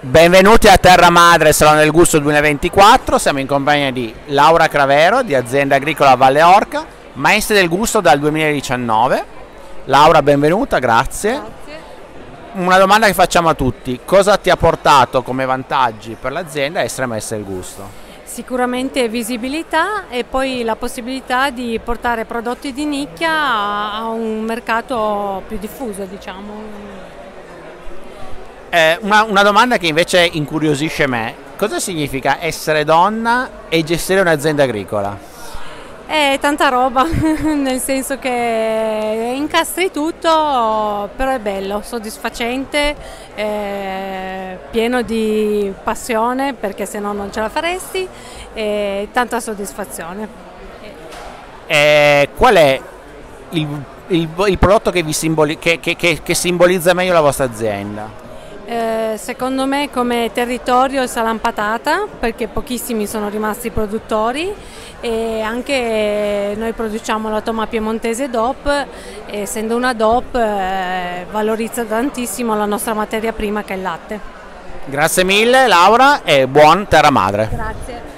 Benvenuti a Terra Madre Salone del Gusto 2024, siamo in compagnia di Laura Cravero di Azienda Agricola Valle Orca, Maestre del Gusto dal 2019. Laura, benvenuta, grazie. Grazie. Una domanda che facciamo a tutti: cosa ti ha portato come vantaggi per l'azienda a essere Maestre del Gusto? Sicuramente visibilità e poi la possibilità di portare prodotti di nicchia a un mercato più diffuso, diciamo. Una domanda che invece incuriosisce me: cosa significa essere donna e gestire un'azienda agricola? È tanta roba, nel senso che incastri tutto, però è bello, soddisfacente, pieno di passione, perché se no non ce la faresti, e tanta soddisfazione. Qual è il prodotto che simbolizza meglio la vostra azienda? Secondo me come territorio il salam patata, perché pochissimi sono rimasti produttori, e anche noi produciamo la toma piemontese DOP, e essendo una DOP valorizza tantissimo la nostra materia prima che è il latte. Grazie mille Laura e buon Terra Madre. Grazie.